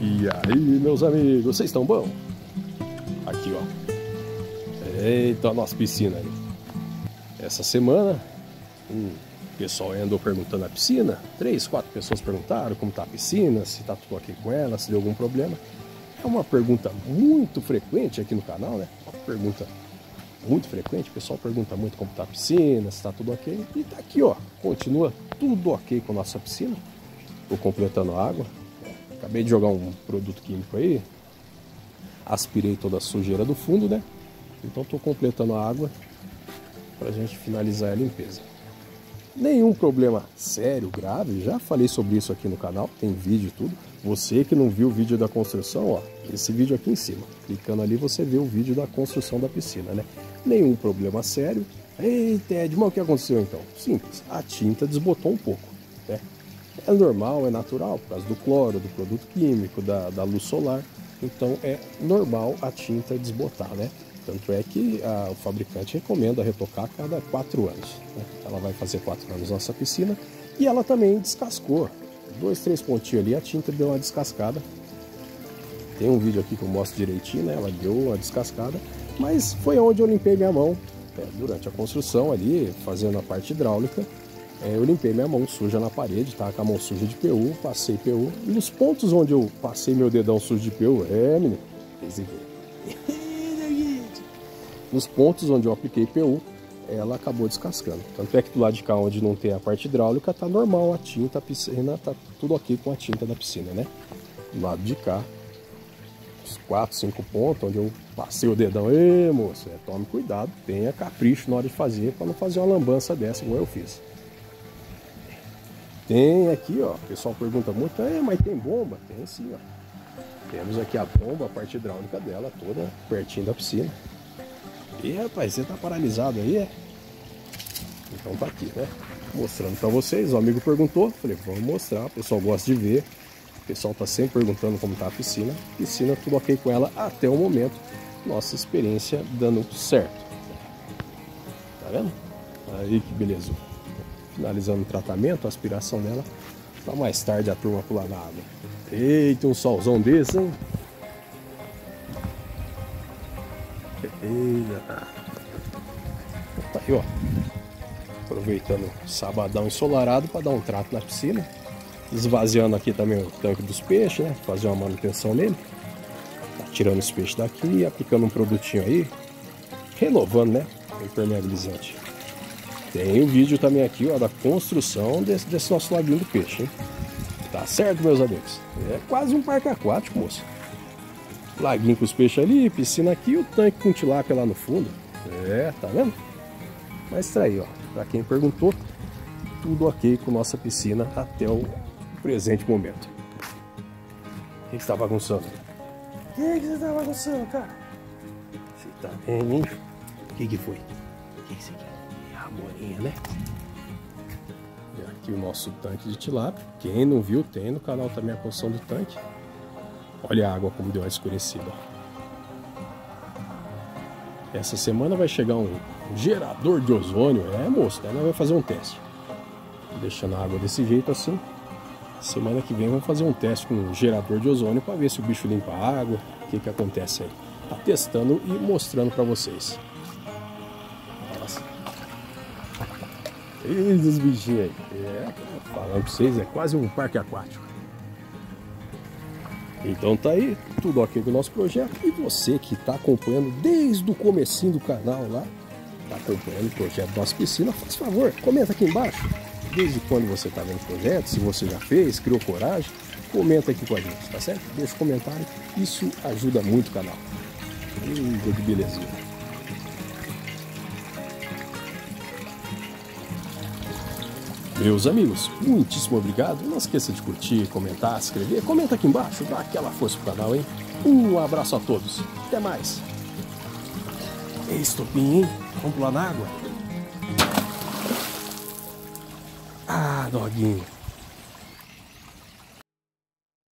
E aí, meus amigos, vocês estão bom? Aqui, ó. Eita, a nossa piscina aí. Essa semana, o pessoal andou perguntando a piscina. 3, 4 pessoas perguntaram como tá a piscina, se tá tudo ok com ela, se deu algum problema. É uma pergunta muito frequente aqui no canal, né? Uma pergunta muito frequente. O pessoal pergunta muito como tá a piscina, se tá tudo ok. E tá aqui, ó. Continua tudo ok com a nossa piscina. Tô completando a água. Acabei de jogar um produto químico aí. Aspirei toda a sujeira do fundo, né? Então tô completando a água pra gente finalizar a limpeza. Nenhum problema sério, grave. Já falei sobre isso aqui no canal. Tem vídeo e tudo. Você que não viu o vídeo da construção, ó. Esse vídeo aqui em cima. Clicando ali você vê o vídeo da construção da piscina, né? Nenhum problema sério. Eita, Edmar, o que aconteceu então? Simples. A tinta desbotou um pouco, né? É normal, é natural, por causa do cloro, do produto químico, da luz solar. Então é normal a tinta desbotar, né? Tanto é que o fabricante recomenda retocar a cada 4 anos. Né? Ela vai fazer 4 anos nossa piscina. E ela também descascou. 2, 3 pontinhos ali, a tinta deu uma descascada. Tem um vídeo aqui que eu mostro direitinho, né? Ela deu uma descascada. Mas foi onde eu limpei minha mão. Durante a construção ali, fazendo a parte hidráulica. Eu limpei minha mão suja na parede, tá? Com a mão suja de PU, passei PU. E nos pontos onde eu passei meu dedão sujo de PU, menino, nos pontos onde eu apliquei PU, ela acabou descascando. Tanto é que do lado de cá, onde não tem a parte hidráulica, tá normal a tinta, a piscina, tá tudo ok com a tinta da piscina, né? Do lado de cá, uns 4, 5 pontos, onde eu passei o dedão. Ê, moço, tome cuidado, tenha capricho na hora de fazer, para não fazer uma lambança dessa igual eu fiz. Tem aqui, ó, o pessoal pergunta muito, mas tem bomba? Tem sim, ó. Temos aqui a bomba, a parte hidráulica dela, toda pertinho da piscina. E rapaz, você tá paralisado aí, é? Então tá aqui, né? Mostrando pra vocês, o amigo perguntou, falei, vamos mostrar, o pessoal gosta de ver. O pessoal tá sempre perguntando como tá a piscina. Piscina, tudo ok com ela até o momento. Nossa experiência dando certo. Tá vendo? Aí que beleza. Finalizando o tratamento, a aspiração dela. Pra mais tarde a turma pular na água. Eita, um solzão desse, hein? Eita. Tá aí, ó. Aproveitando o sabadão ensolarado para dar um trato na piscina. Esvaziando aqui também o tanque dos peixes, né? Fazer uma manutenção nele. Tá tirando os peixes daqui, aplicando um produtinho aí. Renovando, né? O impermeabilizante. Tem o vídeo também aqui, ó, da construção desse nosso laguinho do peixe, hein? Tá certo, meus amigos? É quase um parque aquático, moço. Laguinho com os peixes ali, piscina aqui e o tanque com tilápia lá no fundo. Tá vendo? Mas tá aí, ó. Pra quem perguntou, tudo ok com nossa piscina até o presente momento. O que você tá bagunçando? O que você tá bagunçando, cara? Você tá bem, hein? O que foi? O que é isso aqui? A morinha, né? E aqui o nosso tanque de tilápia. Quem não viu, tem no canal também a construção do tanque. Olha a água como deu uma escurecida. Essa semana vai chegar um gerador de ozônio. Moço, daí nós vamos fazer um teste. Deixando a água desse jeito assim. Semana que vem vamos fazer um teste com um gerador de ozônio para ver se o bicho limpa a água. O que acontece aí. Tá testando e mostrando para vocês. Nossa. Eis os bichinhos aí. Falando para vocês, é quase um parque aquático. Então tá aí, tudo ok com o nosso projeto. E você que está acompanhando desde o comecinho do canal lá, está acompanhando o projeto da nossa piscina, faz favor, comenta aqui embaixo. Desde quando você está vendo o projeto, se você já fez, criou coragem, comenta aqui com a gente, tá certo? Deixa um comentário, isso ajuda muito o canal. Que belezinha. Meus amigos, muitíssimo obrigado. Não esqueça de curtir, comentar, se inscrever. Comenta aqui embaixo, dá aquela força pro canal, hein? Um abraço a todos. Até mais. Ei, estopim, hein? Vamos pular na água? Ah, doguinho.